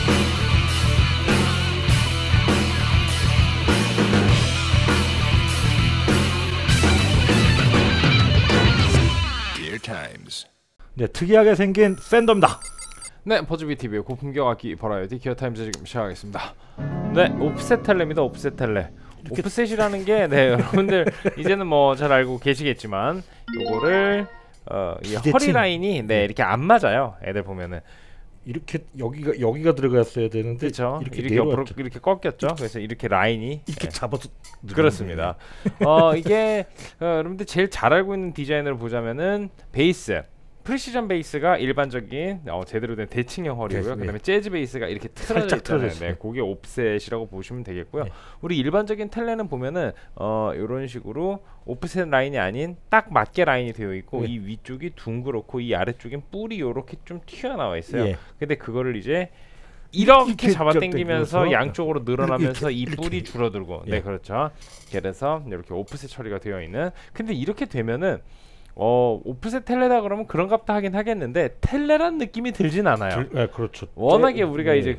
네, 특이하게 생긴 팬덤이다. 네, 버즈비 TV의 고품격 악기 버라이어티 기어타임즈 지금 시작하겠습니다. 네, 오프셋 텔레입니다. 오프셋 텔레. 오프셋이라는 게 네, 여러분들 이제는 뭐 잘 알고 계시겠지만 요거를 이 허리 라인이 네, 이렇게 안 맞아요. 애들 보면은 이렇게 여기가 들어갔어야 되는데 그렇죠. 이렇게 꺾였죠. 그래서 이렇게 라인이 이렇게 네. 잡아서 그렇습니다. 이게 여러분들 제일 잘 알고 있는 디자인을 보자면은 베이스 프리시전 베이스가 일반적인 제대로 된 대칭형 허리고요. 네. 그다음에 재즈 베이스가 이렇게 틀어져 있잖아요. 네, 그게 옵셋이라고 보시면 되겠고요. 네. 우리 일반적인 텔레는 보면은 이런 식으로 오프셋 라인이 아닌 딱 맞게 라인이 되어 있고 이 위쪽이 둥그렇고 이 아래쪽엔 뿔이 이렇게 좀 튀어나와 있어요. 근데 그거를 이제 이렇게 잡아당기면서 양쪽으로 늘어나면서 이 뿔이 줄어들고 네, 그렇죠. 그래서 이렇게 오프셋 처리가 되어 있는. 근데 이렇게 되면은 오프셋 텔레다 그러면 그런갑다 하긴 하겠는데 텔레란 느낌이 들진 않아요. 네, 그렇죠. 워낙에 우리가 이제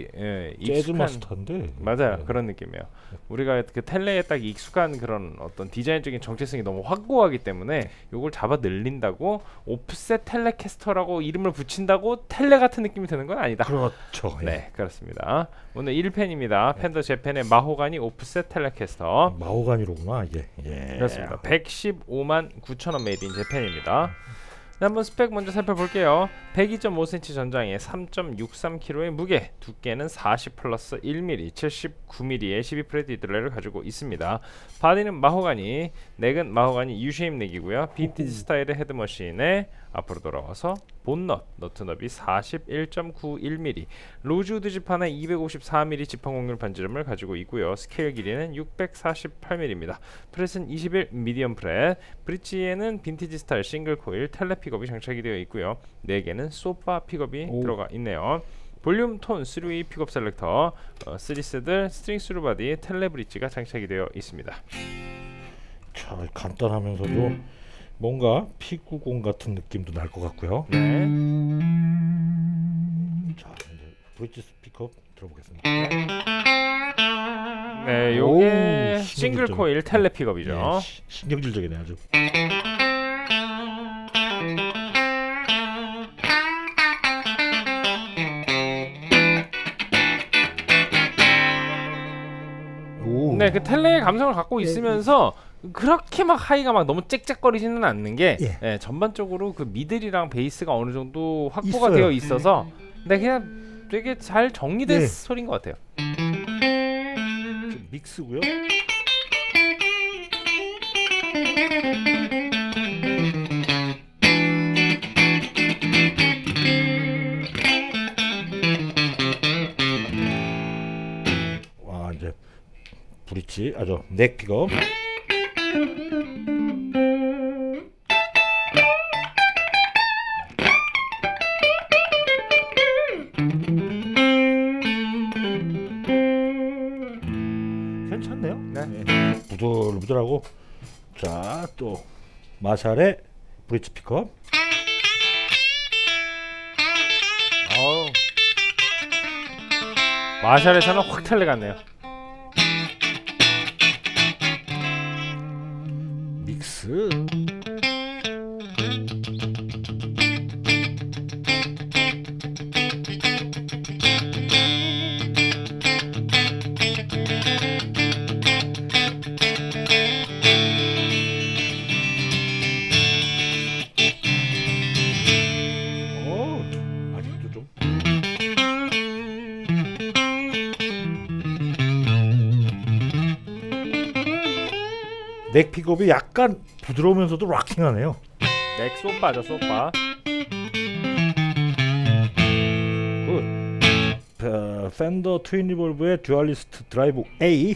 재즈 마스터인데 맞아요. 그런 느낌이에요. 우리가 그 텔레에 딱 익숙한 그런 어떤 디자인적인 정체성이 너무 확고하기 때문에 요걸 잡아 늘린다고 오프셋 텔레캐스터라고 이름을 붙인다고 텔레 같은 느낌이 드는 건 아니다. 그렇죠. 네, 그렇습니다. 오늘 1펜입니다. 펜더 재팬의 마호가니 오프셋 텔레캐스터. 마호가니로구나 이게. 그렇습니다. 115만 9천원 메이드 인 재팬입니다. 네, 한번 스펙 먼저 살펴볼게요. 102.5cm 전장에 3.63kg의 무게, 두께는 40 플러스 1mm, 79mm의 12프렛 디들레를 가지고 있습니다. 바디는 마호가니, 넥은 마호가니 U-쉐입 넥이고요. 빈티지 스타일의 헤드머신에 앞으로 돌아와서 본넛, 너트 너비 41.91mm, 로즈우드 지판에 254mm 지판 곡률 반지름을 가지고 있고요. 스케일 길이는 648mm입니다. 프렛은 21 미디엄 프렛, 브릿지에는 빈티지 스타일 싱글 코일 텔레 픽업이 장착이 되어 있고요. 4개는 소파 픽업이 들어가 있네요. 볼륨 톤 3웨이 픽업 셀렉터, 3세들 스트링 스루 바디 텔레 브릿지가 장착이 되어 있습니다. 자, 간단하면서도 뭔가 P90 같은 느낌도 날 것 같고요. 네. 자, 이제 브릿지 스피커 들어보겠습니다. 네, 요게 싱글 코일 텔레 픽업이죠. 네, 신경질적이네 아주. 네, 그 텔레의 감성을 갖고 있으면서 그렇게 막 하이가 막 너무 짹짹거리지는 않는 게 전반적으로 그 미들이랑 베이스가 어느 정도 확보가 되어 있어서 네, 그냥 되게 잘 정리된 소리인 것 같아요. 믹스고요. 와, 이제 브릿지 아주 넥 픽업. 괜찮네요. 네. 부들부들하고. 자, 또 마샬의 브릿지 픽업. 마샬에서는 확 텔레 같네요. 믹스. 아직도 좀. 넥 픽업이 약간 부드러우면서도 락킹하네요. 넥 소파죠, 소파. 팬더 트윈 리볼브의 듀얼리스트 드라이브 A.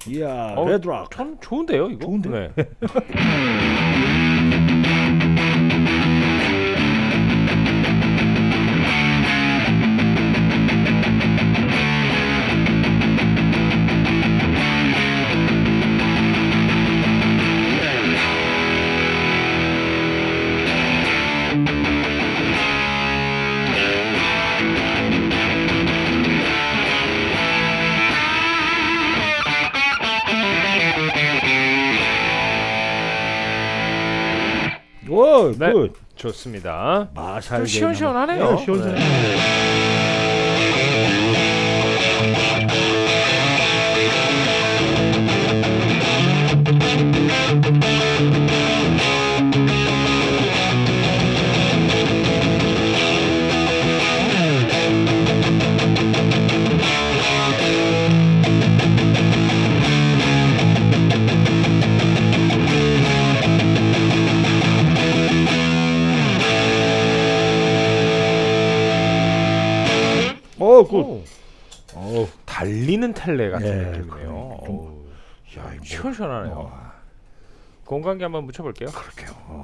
이야, 레드락. 전 좋은데요, 이거. 좋은데? 네. 오, 네. 굿. 좋습니다. 마샬 좀 시원시원하네요. 네, 시원시원해. 오, 굿. 오, 달리는 텔레 같은 네, 느낌이네요. 좀- 어우, 야, 이거 시원시원하네요. 공간기 한번 묻혀볼게요. 그렇게요.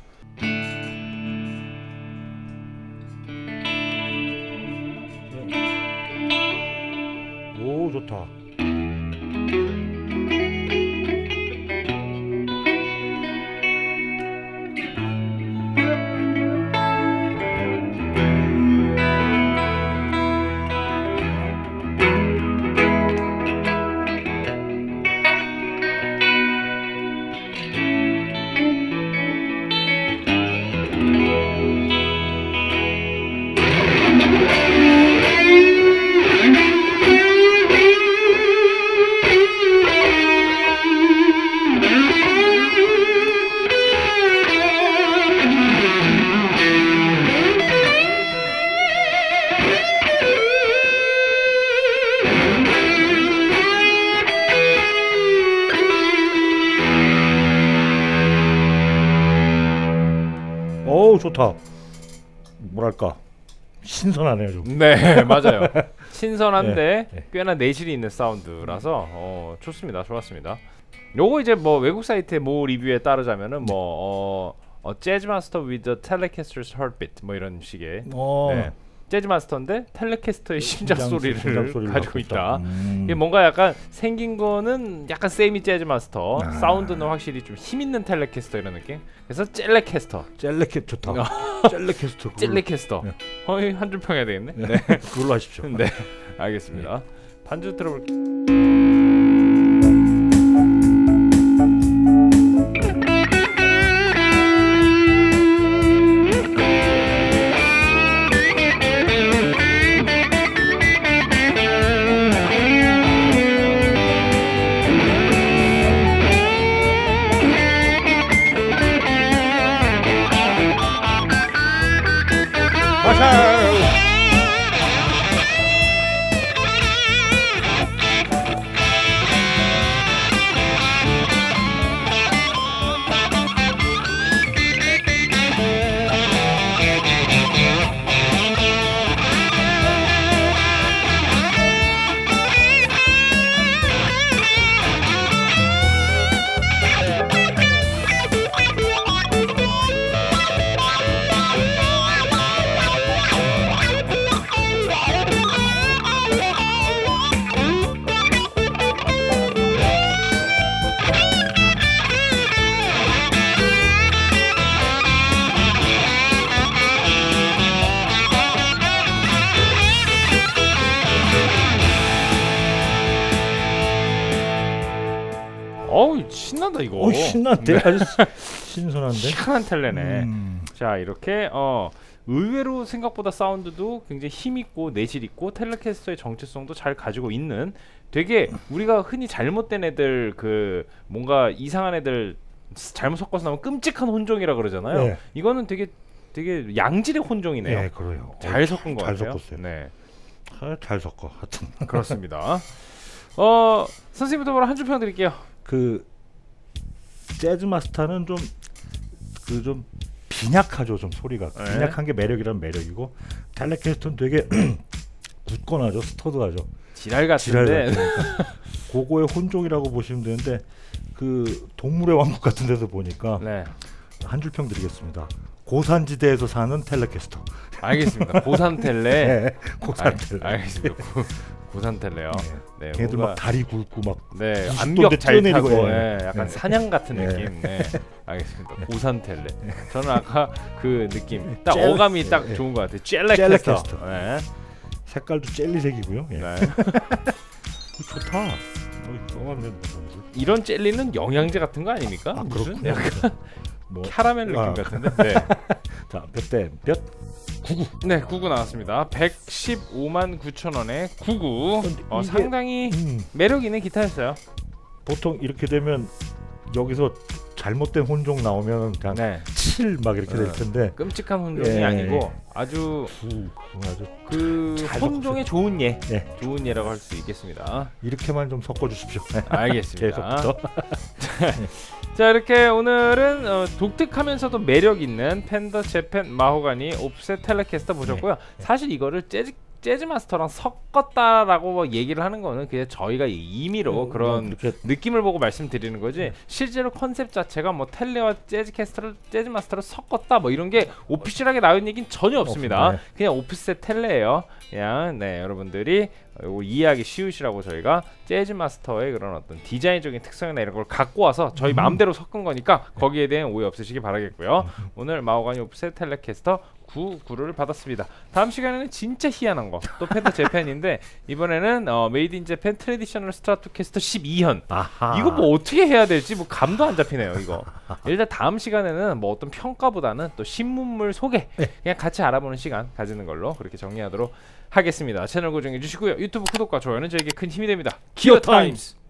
오, 좋다. 오, 좋다. 뭐랄까, 신선하네요, 좀. 네, 맞아요. 신선한데 네. 꽤나 내실이 있는 사운드라서 좋습니다. 좋았습니다. 요거 이제 뭐 외국 사이트의 모 리뷰에 따르자면은 뭐 재즈 마스터 with 텔레캐스터's heartbeat 뭐 이런 식의 네. 재즈 마스터인데 텔레캐스터의 심장 소리를 소리를 가지고 갖고 있다. 있다. 이게 뭔가 약간 생긴 거는 약간 세미 재즈 마스터, 아. 사운드는 확실히 좀 힘 있는 텔레캐스터 이런 느낌. 그래서 젤레캐스터, 젤레캐 좋다. 젤레캐스터. 젤레캐스터. 네. 거의 한 줄 평해야 되겠네. 네. 그걸로 하십시오. 네, 알겠습니다. 반주 들어볼게요. 마샬. 어우 신난다 이거. 오, 신난데 아주 신선한데. 시원한 텔레네. 음. 자 이렇게 의외로 생각보다 사운드도 굉장히 힘 있고 내실 있고 텔레캐스터의 정체성도 잘 가지고 있는 되게 우리가 흔히 잘못된 애들 그 뭔가 이상한 애들 잘못 섞어서 나오면 끔찍한 혼종이라 그러잖아요. 네. 이거는 되게 양질의 혼종이네요. 네, 그래요. 잘 섞은 거 잘 같아요. 섞었어요. 네, 잘 섞어. 하여튼 그렇습니다. 선생님부터 뭐라 한 줄 평 드릴게요. 그 재즈 마스터는 좀 그 좀 빈약하죠, 좀 소리가. 네. 빈약한 게 매력이란 매력이고 텔레캐스터는 되게 굳건하죠, 스터드하죠. 지랄 같은데. 지랄 같으니까. 그거의 혼종이라고 보시면 되는데 그 동물의 왕국 같은 데서 보니까 네. 한 줄 평 드리겠습니다. 고산지대에서 사는 텔레캐스터. 알겠습니다. 고산텔레. 네, 고산텔레. 알겠습니다. 고산텔레요. 네. 걔들 막 다리 굵고 막 네, 90도 암벽 잘 뛰어내리고, 타고 예. 약간 네. 사냥 같은 네. 느낌. 네. 알겠습니다. 고산텔레. 저는 아까 그 느낌 딱 젤- 어감이 딱 예. 좋은 것 같아요. 젤레캐스터. 젤레캐스터. 네. 색깔도 젤리색이고요. 예. 네. 좋다. 써가면 된다. 이런 젤리는 영양제 같은 거 아닙니까? 아, 무슨 그렇군요. 약간 뭐, 캐러멜 느낌 아. 같은데. 네. 자, 몇 대 몇? 99. 네, 99 나왔습니다. 115만 9천 원에 99. 이게- 상당히 매력 있는 기타였어요. 보통 이렇게 되면 여기서 잘못된 혼종 나오면 그냥 네. 7 막 이렇게 될 텐데 끔찍한 혼종이 예. 아니고 아주 아주 그 잘 혼종의 좋은 예, 네. 좋은 예라고 할 수 있겠습니다. 이렇게만 좀 섞어 주십시오. 알겠습니다. 계속부터. 자, 이렇게 오늘은 독특하면서도 매력 있는 펜더 재팬 마호가니 옵셋 텔레캐스터 보셨고요. 사실 이거를 재즈 마스터랑 섞었다라고 얘기를 하는 거는 그냥 저희가 임의로 그런 이렇게 느낌을 보고 말씀드리는 거지, 실제로 컨셉 자체가 뭐 텔레와 재즈 마스터를 섞었다 뭐 이런 게 오피셜하게 나온 얘기는 전혀 없습니다. 없습니다. 그냥 오프셋 텔레예요. 그냥 네, 여러분들이 이거 이해하기 쉬우시라고 저희가 재즈 마스터의 그런 어떤 디자인적인 특성이나 이런 걸 갖고 와서 저희 마음대로 섞은 거니까 거기에 대한 오해 없으시기 바라겠고요. 오늘 마호가니 오프셋 텔레캐스터 9를 받았습니다. 다음 시간에는 진짜 희한한 거, 또 펜더 재팬인데 이번에는 메이드 인 재팬 트래디셔널 스트라토캐스터 12현. 아하. 이거 뭐 어떻게 해야 될지 뭐 감도 안 잡히네요 이거. 일단 다음 시간에는 뭐 어떤 평가보다는 또 신문물 소개 그냥 같이 알아보는 시간 가지는 걸로 그렇게 정리하도록 하겠습니다. 채널 고정해 주시고요. 유튜브 구독과 좋아요는 저에게 큰 힘이 됩니다. 기어 타임스.